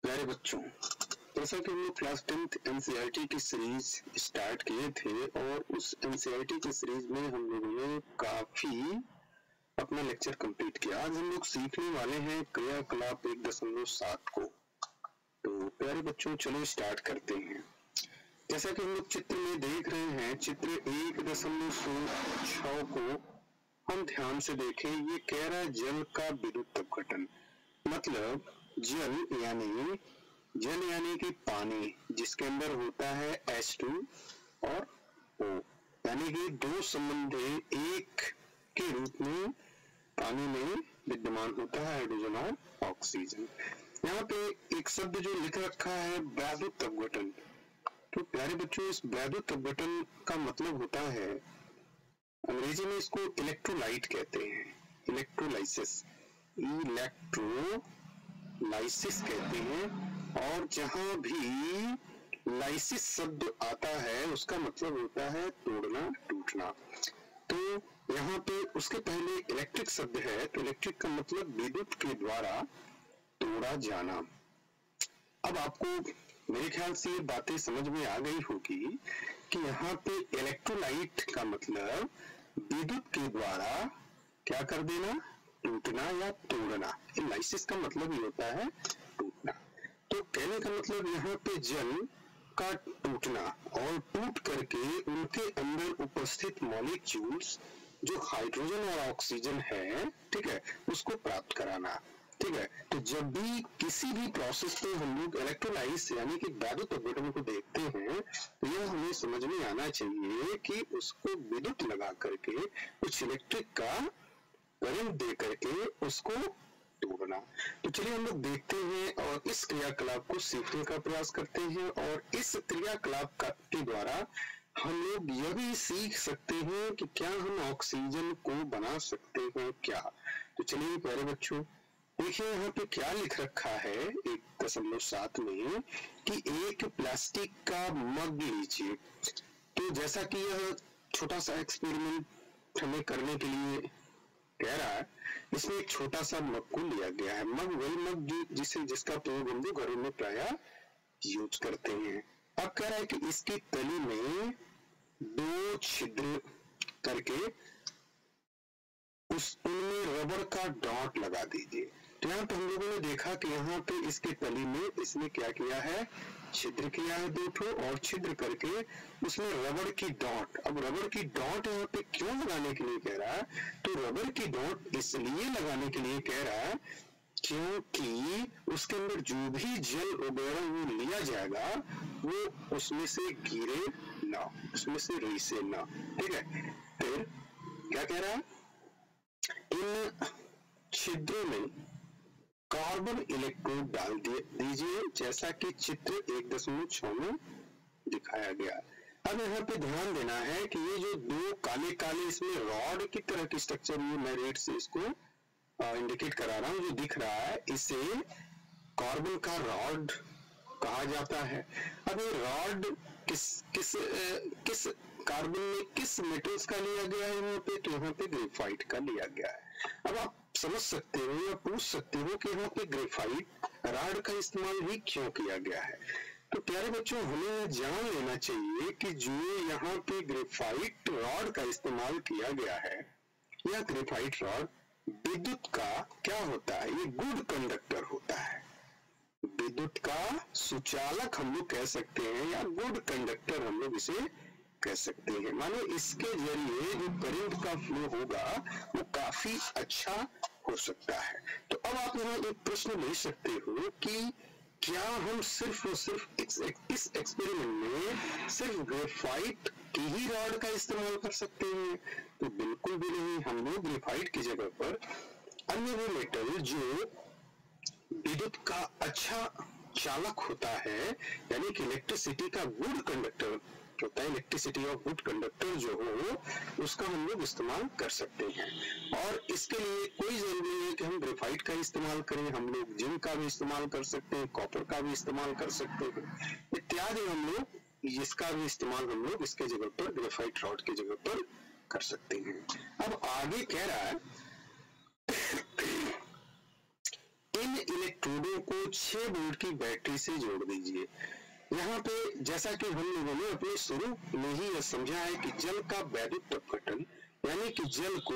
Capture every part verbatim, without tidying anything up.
प्यारे बच्चों, जैसा कि हमने क्लास टेंथ एनसीईआरटी की सीरीज स्टार्ट किए थे और उस एनसीईआरटी की सीरीज में हम लोगों ने काफी अपना लेक्चर कंप्लीट किया। आज हम लोग सीखने वाले हैं क्रियाकलाप एक दशमलव सात को। तो प्यारे बच्चों, चलो स्टार्ट करते हैं। जैसा कि हम लोग चित्र में देख रहे हैं, चित्र एक दशमलव छह को हम ध्यान से देखें। ये कह रहा है जल का विद्युत अपघटन, मतलब जल यानी जल यानी कि पानी जिसके अंदर होता है एच टू और O, यानी कि दो संबंधे एक के रूप में पानी में विद्यमान होता है, हाइड्रोजन और ऑक्सीजन। यहाँ पे एक शब्द जो लिख रखा है वैद्युत अपघटन। तो प्यारे बच्चों, इस वैद्युत अपघटन का मतलब होता है, अंग्रेजी में इसको इलेक्ट्रोलाइट कहते हैं, इलेक्ट्रोलाइसिस इलेक्ट्रो लाइसिस कहते हैं। और जहां भी लाइसिस शब्द आता है उसका मतलब होता है तोड़ना, टूटना। तो यहाँ पे उसके पहले इलेक्ट्रिक शब्द है, तो इलेक्ट्रिक का मतलब विद्युत के द्वारा तोड़ा जाना। अब आपको मेरे ख्याल से ये बातें समझ में आ गई होगी कि यहाँ पे इलेक्ट्रोलाइट का मतलब विद्युत के द्वारा क्या कर देना, टूटना या तोड़ना। लाइसिस का मतलब ही होता है टूटना। तो कहने का मतलब यहाँ पे जल का टूटना और टूट करके उनके अंदर उपस्थित मॉलिक्यूल्स जो हाइड्रोजन और ऑक्सीजन है, ठीक है, उसको प्राप्त कराना। ठीक है, तो जब भी किसी भी प्रोसेस पे हम लोग इलेक्ट्रोलाइज यानी कि वैद्युत अपघटन को देखते हैं तो यह हमें समझ में आना चाहिए कि उसको विद्युत लगा करके कुछ इलेक्ट्रिक का करंट दे करके उसको तोड़ना। तो चलिए हम लोग देखते हैं और इस क्रियाकलाप को सीखने का प्रयास करते हैं। और इस क्रियाकलाप का के द्वारा हम लोग यह भी सीख सकते हैं कि क्या हम ऑक्सीजन को बना सकते हैं क्या। तो चलिए प्यारे बच्चों, देखिए यहाँ पे क्या लिख रखा है एक दशमलव सात में कि एक प्लास्टिक का मग लीजिए। तो जैसा कि यह छोटा सा एक्सपेरिमेंट हमें करने के लिए कह रहा है, इसमें एक छोटा सा मग को लिया गया है। मग वही मग जिसे जिसका प्रयोग हम लोग घरों में प्रायः यूज करते हैं। अब कह रहा है कि इसकी तली में दो छिद्र करके उस उनमें रबर का डॉट लगा दीजिए। तो यहाँ पे हम लोगों ने देखा कि यहाँ पे इसके तली में इसने क्या किया है, छिद्र किया है दो ठो और छिद्र करके उसमें रबर की डॉट। अब रबर की डॉट यहाँ पे क्यों लगाने के लिए कह रहा है, तो रबर की डॉट इसलिए लगाने के लिए कह रहा है क्योंकि उसके अंदर जो भी जल वगैरह वो लिया जाएगा वो उसमें से गिरे ना, उसमें से रिसे ना। ठीक है, फिर क्या कह रहा है, इन छिद्रों में कार्बन इलेक्ट्रोड डाल दीजिए जैसा कि चित्र एक दशमलव छह में दिखाया गया। अब यहाँ पे ध्यान देना है कि ये जो दो काले काले इसमें रॉड की तरह की स्ट्रक्चर, ये मैं रेड से इसको इंडिकेट करा रहा हूँ, जो दिख रहा है इसे कार्बन का रॉड कहा जाता है। अब ये रॉड किस किस किस कार्बन में किस मेटल्स का लिया गया है यहाँ पे, तो यहाँ पे ग्रेफाइट का लिया गया है। अब आप समझ सकते हो या पूछ सकते हो कि यहाँ पे ग्रेफाइट रॉड का इस्तेमाल भी क्यों किया गया है। तो प्यारे बच्चों, हमें जान लेना चाहिए कि जो यहाँ पे ग्रेफाइट रॉड का इस्तेमाल किया गया है, यह ग्रेफाइट रॉड विद्युत का क्या होता है, ये गुड कंडक्टर होता है। विद्युत का सुचालक हम लोग कह सकते हैं या गुड कंडक्टर हम लोग इसे कह सकते हैं। मानो इसके जरिए जो करंट का फ्लो होगा वो काफी अच्छा हो सकता है। तो अब आप यहाँ एक प्रश्न ले सकते हो कि क्या हम सिर्फ और सिर्फ इस, इस एक्सपेरिमेंट में सिर्फ ग्रेफाइट की ही रॉड का इस्तेमाल कर सकते हैं, तो बिल्कुल भी नहीं। हम लोग ग्रेफाइट की जगह पर अन्य वो मेटल जो विद्युत का अच्छा चालक होता है, यानी कि इलेक्ट्रिसिटी का गुड कंडक्टर होता है, इलेक्ट्रिसिटी ऑफ गुड कंडक्टर जो हो उसका हम लोग इस्तेमाल कर सकते हैं। और इसके लिए कोई जरूरी नहीं है कि हम ग्रेफाइट का इस्तेमाल करें, हम लोग जिंक का भी इस्तेमाल कर सकते हैं, कॉपर का भी इस्तेमाल कर सकते हैं इत्यादि। हम लोग इसका भी इस्तेमाल हम लोग इसके जगह पर ग्रेफाइट रॉड की जगह पर कर सकते हैं। अब आगे कह रहा है इन इलेक्ट्रोडों को छह वोल्ट की बैटरी से जोड़ दीजिए। यहाँ पे जैसा कि हम लोगों ने अपने शुरू में ही यह समझा है कि जल का वैद्युत अपघटन यानी कि जल को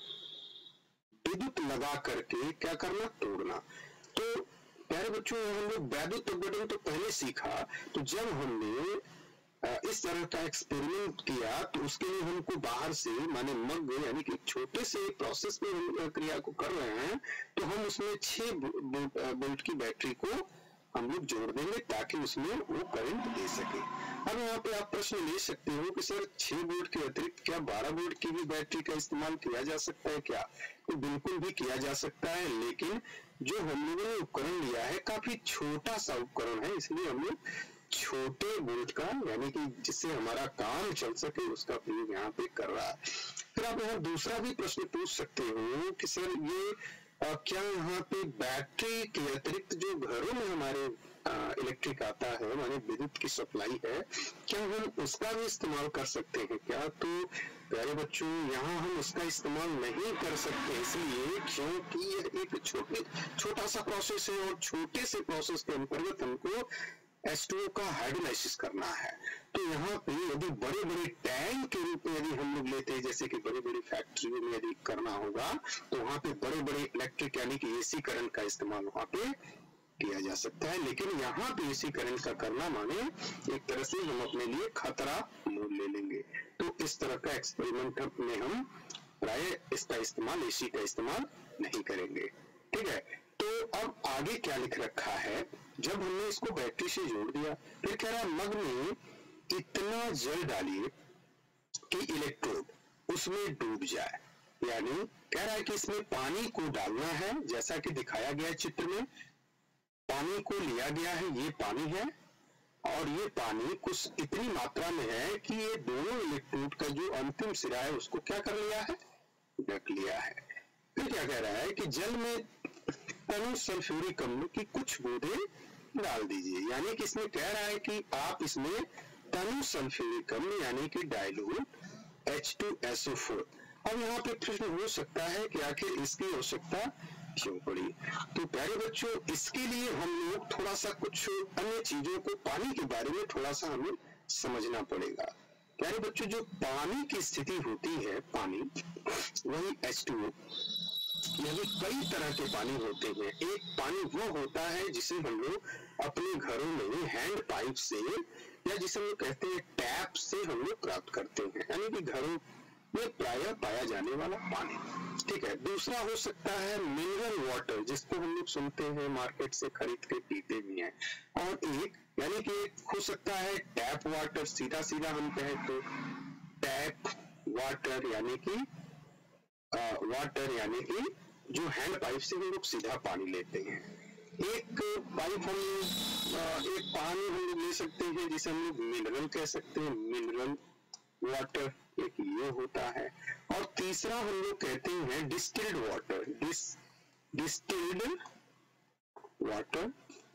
विद्युत लगा करके क्या करना, तोड़ना। तो प्यारे बच्चों, हम लोग वैद्युत अपघटन तो पहले सीखा, तो जब हमने इस तरह का एक्सपेरिमेंट किया तो उसके लिए हमको बाहर से माने मग यानी कि छोटे से प्रोसेस में हम क्रिया को कर रहे हैं, तो हम उसमें छह वोल्ट की बैटरी को हम लोग जोड़ देंगे ताकि उसमें वो करंट दे सके। अब यहाँ पे आप प्रश्न ले सकते हो कि सर छह वोल्ट के अतिरिक्त क्या बारह वोल्ट की भी बैटरी का इस्तेमाल किया जा सकता है क्या? तो बिल्कुल भी किया जा सकता है, लेकिन जो हम लोगों ने उपकरण लिया है काफी छोटा सा उपकरण है, इसलिए हम लोग छोटे वोल्ट का यानी कि जिससे हमारा काम चल सके उसका प्रयोग यहाँ पे कर रहा है। फिर आप यहाँ दूसरा भी प्रश्न पूछ सकते हो कि सर ये आ, क्या यहाँ पे बैटरी के अतिरिक्त जो घरों में हमारे इलेक्ट्रिक आता है माने विद्युत की सप्लाई है, क्या हम उसका भी इस्तेमाल कर सकते हैं क्या? तो प्यारे बच्चों, यहाँ हम उसका इस्तेमाल नहीं कर सकते, इसलिए क्योंकि यह एक छोटे छोटा सा प्रोसेस है और छोटे से प्रोसेस के अंतर्गत हमको एच टू ओ का हाइड्रोलाइसिस करना है। तो यहाँ पे यदि बड़े बड़े टैंक के रूप में यदि हम लोग लेते हैं, जैसे कि बड़ी बड़ी फैक्ट्रियों में यदि करना होगा, तो वहाँ पे बड़े बड़े इलेक्ट्रिक यानी कि एसी करंट का इस्तेमाल वहाँ पे किया जा सकता है। लेकिन यहाँ पे एसी करंट का करना माने एक तरह से हम अपने लिए खतरा मोल ले लेंगे। तो इस तरह का एक्सपेरिमेंट में हम प्राय इसका इस्तेमाल एसी का इस्तेमाल नहीं करेंगे। ठीक है, तो अब आगे क्या लिख रखा है, जब हमने इसको बैटरी से जोड़ दिया, फिर कह रहा है मग में इतना जल डालिए कि इलेक्ट्रोड उसमें डूब जाए। यानी कह रहा है कि इसमें पानी को डालना है, जैसा कि दिखाया गया है चित्र में। पानी को लिया गया है, ये पानी है और ये पानी कुछ इतनी मात्रा में है कि ये दोनों इलेक्ट्रोड का जो अंतिम सिरा है उसको क्या कर लिया है, ढक लिया है। फिर क्या कह रहा है कि जल में तनु सल्फ्यूरिक अम्ल की कुछ बूंदें डाल दीजिए। यानी कि इसमें कह रहा है कि आप इसमें तनु सल्फ्यूरिक अम्ल यानी कि dilute H two S O four. अब यहाँ पे प्रश्न हो सकता है कि आखिर इसकी आवश्यकता क्यों पड़ी? तो प्यारे बच्चों, इसके लिए हम लोग थोड़ा सा कुछ अन्य चीजों को, पानी के बारे में थोड़ा सा हमें समझना पड़ेगा। प्यारे बच्चों, जो पानी की स्थिति होती है, पानी वही एच टू ओ, यानी कई तरह के पानी होते हैं। एक पानी वो होता है जिसे हम लोग अपने घरों में हैंड पाइप से या जिसे हम लोग कहते हैं टैप से हम लोग प्राप्त करते हैं, यानी कि घरों में प्रायः पाया जाने वाला पानी। ठीक है, दूसरा हो सकता है मिनरल वाटर, जिसको हम लोग सुनते हैं मार्केट से खरीद के पीते भी हैं। और एक यानी कि हो सकता है टैप वाटर, सीधा सीधा हम कहें तो टैप वाटर यानी कि वाटर यानी कि जो हैंड पाइप से हम लोग सीधा पानी लेते हैं। एक पाइप हम एक पानी हम लोग ले सकते हैं जिसे हम लोग मिनरल कह सकते हैं, मिनरल वाटर, एक ये होता है। और तीसरा हम लोग कहते हैं distilled water, dis distilled water.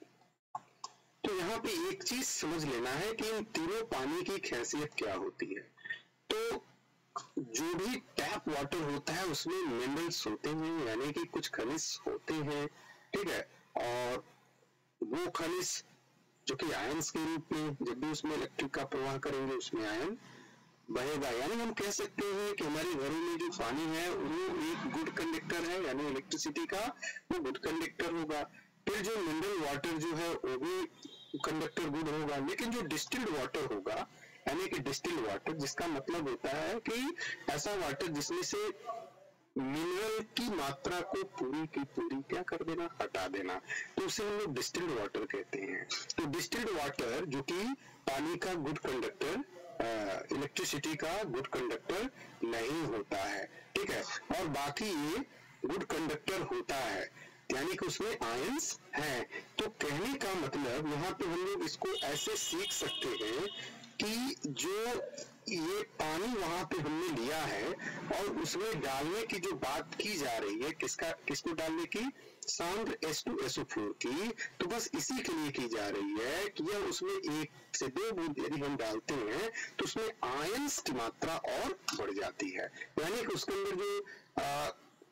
तो यहाँ पे एक चीज समझ लेना है कि इन तीनों पानी की खासियत क्या होती है। तो जो भी टैप वाटर होता है उसमें मिनरल्स होते हैं, यानी कि कुछ खनिज होते हैं। ठीक है, और वो खनिज जो कि आयंस के रूप में जब भी उसमें इलेक्ट्रिक का प्रवाह करेंगे उसमें आयन बहेगा। यानी हम कह सकते हैं कि हमारे घरों में जो पानी है वो एक गुड कंडक्टर है, यानी इलेक्ट्रिसिटी का वो गुड कंडक्टर होगा। फिर जो मिनरल वाटर जो है वो भी कंडक्टर गुड होगा। लेकिन जो डिस्टिल्ड वाटर होगा, यानी कि डिस्टिल्ड वाटर जिसका मतलब होता है कि ऐसा वाटर जिसमें से मिनरल की मात्रा को पूरी की पूरी क्या कर देना, हटा देना, तो उसे हम लोग डिस्टिल्ड वाटर कहते हैं। तो डिस्टिल्ड वाटर जो कि पानी का गुड कंडक्टर, इलेक्ट्रिसिटी का गुड कंडक्टर नहीं होता है। ठीक है, और बाकी ये गुड कंडक्टर होता है, यानी कि उसमें आयंस हैं। तो कहने का मतलब यहाँ पे हम लोग इसको ऐसे सीख सकते हैं कि जो ये पानी वहां पे हमने लिया है और उसमें डालने की जो बात की जा रही है, किसका किसको डालने की, सांद्र H two S O four की, तो बस इसी के लिए की जा रही है कि यह उसमें एक से दो बूंद यदि हम डालते हैं तो उसमें आयंस की मात्रा और बढ़ जाती है। यानी कि उसके अंदर जो आ,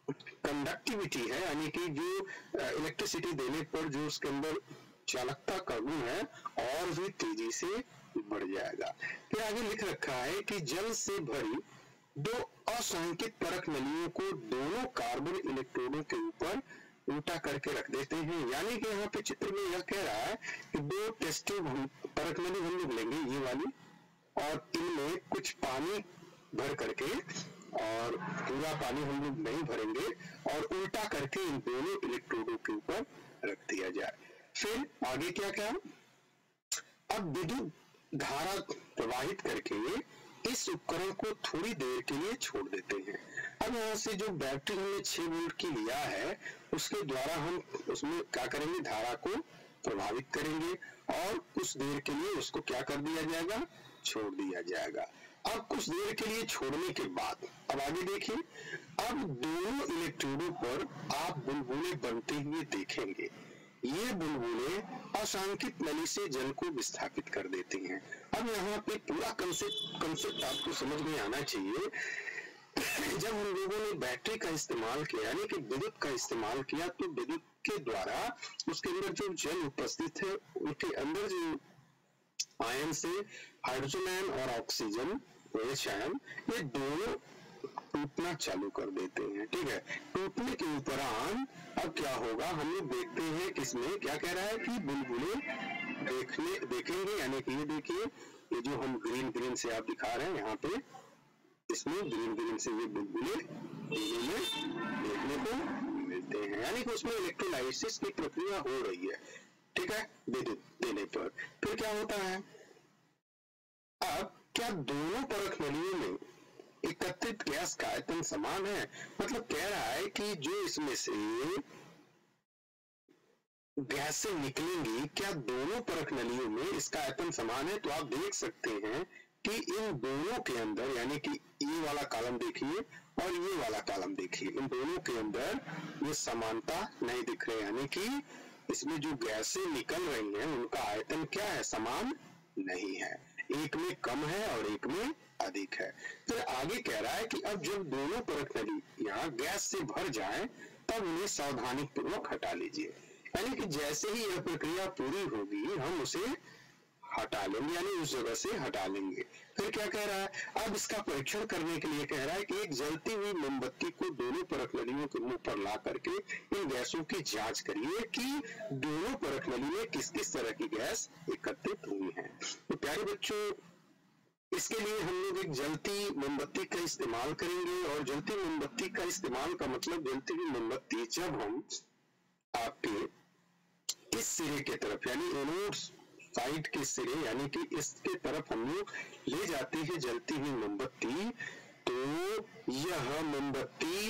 कंडक्टिविटी है, यानी कि जो इलेक्ट्रिसिटी देने पर जो उसके अंदर चालकता का गुण है और भी तेजी से बढ़ जाएगा। फिर आगे लिख रखा है कि जल से भरी दो असांकित परख नलियों को दोनों कार्बन इलेक्ट्रोडों के ऊपर उल्टा करके रख देते हैं। यानी कि यहाँ पे चित्र में यह कह रहा है कि दो टेस्ट परख नली हम लोग लेंगे, ये वाली, और इनमें कुछ पानी भर करके, और पूरा पानी हम लोग नहीं भरेंगे, और उल्टा करके इन दोनों इलेक्ट्रोडों के ऊपर रख दिया जाए। फिर आगे क्या क्या, अब विद्युत धारा प्रवाहित करके इस उपकरण को थोड़ी देर के लिए छोड़ देते हैं। अब यहाँ से जो बैटरी हमने छह वोल्ट की लिया है उसके द्वारा हम उसमें क्या करेंगे, धारा को प्रभावित करेंगे और कुछ देर के लिए उसको क्या कर दिया जाएगा, छोड़ दिया जाएगा। अब कुछ देर के लिए छोड़ने के बाद अब आगे देखिए, अब दोनों इलेक्ट्रोडों पर आप बुलबुले बनते हुए देखेंगे। ये बुलबुले असांकित नली से जल को विस्थापित कर देती हैं। अब यहाँ पे पूरा कंसेप्ट कंसेप्ट आपको समझ में आना चाहिए। जब हम लोगों ने बैटरी का इस्तेमाल किया, यानी कि विद्युत का इस्तेमाल किया, तो विद्युत के द्वारा उसके अंदर जो जल उपस्थित है उनके अंदर जो आयन से हाइड्रोजन आयन और ऑक्सीजन OH आयन, ये दोनों टूटना चालू कर देते हैं। ठीक है, टूटने के उपरांत अब क्या होगा, हम लोग देखते हैं किसमें क्या कह रहा है कि बुलबुले देखने देखेंगे, यानी कि ये देखिए, ये जो हम ग्रीन ग्रीन से आप दिखा रहे हैं यहाँ पे, इसमें ग्रीन ग्रीन से ये बुलबुले देखने को मिलते हैं, यानी कि उसमें इलेक्ट्रोलाइसिस की प्रक्रिया हो रही है। ठीक है, विद्युत देने पर फिर क्या होता है, अब क्या दोनों परख नलियों में एकत्रित गैस का आयतन समान है? मतलब कह रहा है कि जो इसमें से गैसें निकलेंगी, क्या दोनों परख नलियों में इसका आयतन समान है? तो आप देख सकते हैं कि इन दोनों के अंदर, यानी कि ये वाला कॉलम देखिए और ये वाला कॉलम देखिए, इन दोनों के अंदर ये समानता नहीं दिख रही, यानी कि इसमें जो गैसें निकल रही हैं उनका आयतन क्या है, समान नहीं है। एक में कम है और एक में अधिक है। फिर आगे कह रहा है कि अब जब दोनों परख नली यहाँ गैस से भर जाए तब उन्हें सावधानी पूर्वक हटा लीजिए। यानी कि जैसे ही यह प्रक्रिया पूरी होगी हम उसे हटा लेंगे, यानी उस जगह से हटा लेंगे। फिर क्या कह रहा है, अब इसका परीक्षण करने के लिए कह रहा है कि एक जलती हुई मोमबत्ती को दोनों परख नलियों के मुंह पर ला करके इन गैसों की जांच करिए कि दोनों परख नली में किस किस तरह की गैस एकत्रित हुई है। तो प्यारे बच्चों, इसके लिए हम लोग एक जलती मोमबत्ती का इस्तेमाल करेंगे, और जलती मोमबत्ती का इस्तेमाल का मतलब, जलती हुई मोमबत्ती जब हम आपके इस सिरे के तरफ, यानी एनोड साइड के सिरे, यानी कि इसके तरफ हम लोग ले जाते हैं जलती हुई मोमबत्ती, तो यह मोमबत्ती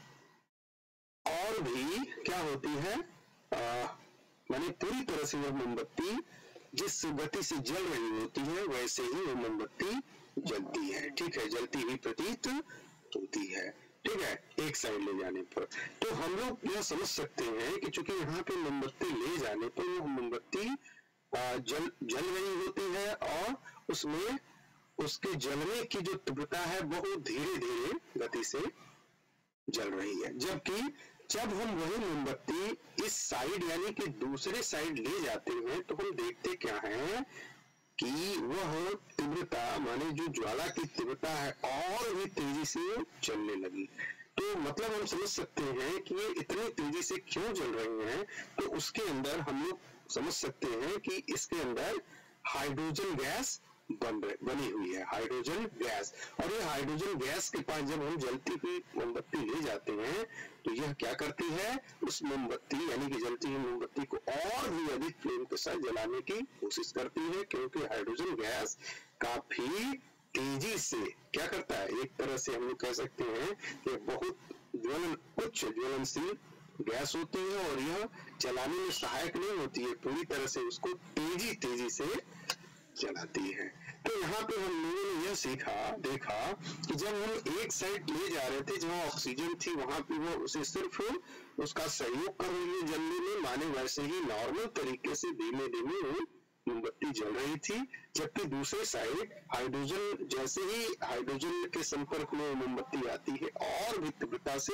और भी क्या होती है, माने पूरी तरह से यह मोमबत्ती जिस गति से जल रही होती है वैसे ही वो मोमबत्ती जलती है। ठीक है, जलती हुई प्रतीत होती है। ठीक है, एक साइड ले जाने पर तो हम लोग यह समझ सकते हैं कि चूंकि यहाँ पे मोमबत्ती ले जाने पर वो मोमबत्ती जल जल रही होती है और उसमें उसके जलने की जो तीव्रता है बहुत धीरे धीरे गति से जल रही है। जबकि जब हम वही मोमबत्ती इस साइड यानी कि दूसरे साइड ले जाते हैं तो हम देखते क्या है कि वह तीव्रता, माने जो ज्वाला की तीव्रता है और भी तेजी से चलने लगी। तो मतलब हम समझ सकते हैं कि ये इतनी तेजी से क्यों जल रही हैं, तो उसके अंदर हम लोग समझ सकते हैं कि इसके अंदर हाइड्रोजन गैस बन रहे बनी हुई है, हाइड्रोजन गैस। और ये हाइड्रोजन गैस के पास जब हम जलती हुई मोमबत्ती ले जाते हैं तो यह क्या करती है, उस मोमबत्ती यानी कि जलती हुई मोमबत्ती को और भी अधिक फ्लेम के साथ जलाने की कोशिश करती है, क्योंकि हाइड्रोजन गैस काफी तेजी से क्या करता है, एक तरह से हम लोग कह सकते हैं कि बहुत ज्वलन उच्च ज्वलनशील गैस होती है और यह जलाने में सहायक नहीं होती है, पूरी तरह से उसको तेजी तेजी से जलाती है। तो यहाँ पे हम लोगों ने यह सीखा देखा कि जब हम एक साइड ले जा रहे थे जहाँ ऑक्सीजन थी वहां पे वो उसे सिर्फ उसका सहयोग कर रही है जलने में, माने वैसे ही नॉर्मल तरीके से धीमे धीमे मोमबत्ती जल रही थी। जबकि दूसरे साइड हाइड्रोजन, जैसे ही हाइड्रोजन के संपर्क में मोमबत्ती आती है और भी तीव्रता से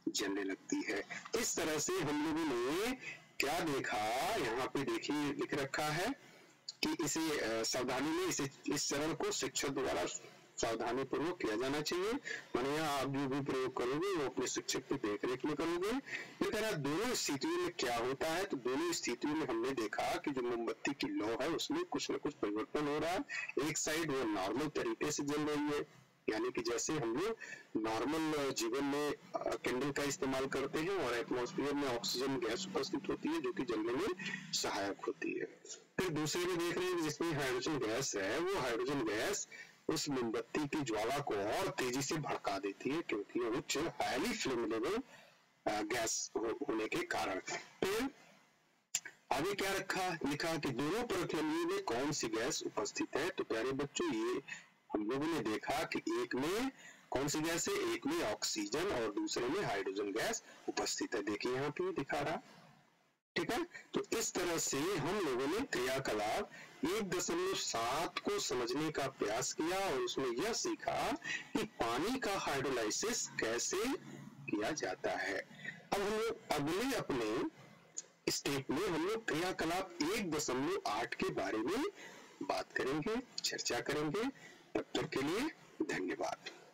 जलने लगती है। इस तरह से हम लोगों ने क्या देखा, यहाँ पे देखिए लिख रखा है कि इसे सावधानी में इसे इस चरण को शिक्षक द्वारा सावधानी पूर्वक किया जाना चाहिए। माने आप जो भी प्रयोग करोगे वो अपने शिक्षक की देख रेख में करोगे। इस तरह दोनों स्थितियों में क्या होता है, तो दोनों स्थितियों में हमने देखा कि जो मोमबत्ती की लौ है उसमें कुछ न कुछ परिवर्तन हो रहा है। एक साइड वो नॉर्मल तरीके से जल रही है, यानी कि जैसे हम लोग नॉर्मल जीवन में कैंडल का इस्तेमाल करते हैं और एटमॉस्फेयर में ऑक्सीजन गैस उपस्थित होती है जो कि जलने में सहायक होती है। फिर दूसरे में देख रहे हैं जिसमें हाइड्रोजन गैस है, वो हाइड्रोजन गैस उस मोमबत्ती की ज्वाला को और तेजी से भड़का देती है क्योंकि उच्च हाईली फ्लेमेबल गैस होने के कारण। फिर आगे क्या रखा लिखा कि दोनों परफ्यूमरी में कौन सी गैस उपस्थित है। तो प्यारे बच्चों, ये हम लोगों ने देखा कि एक में कौन सी गैस है, एक में ऑक्सीजन और दूसरे में हाइड्रोजन गैस उपस्थित है। देखिए यहाँ पे दिखा रहा, ठीक है। तो इस तरह से हम लोगों ने क्रियाकलाप एक दशमलव सात को समझने का प्रयास किया और उसमें यह सीखा कि पानी का हाइड्रोलाइसिस कैसे किया जाता है। अब हम लोग अगले अपने स्टेप में हम लोग क्रियाकलाप एक दशमलव आठ के बारे में बात करेंगे, चर्चा करेंगे। तब तक के लिए धन्यवाद।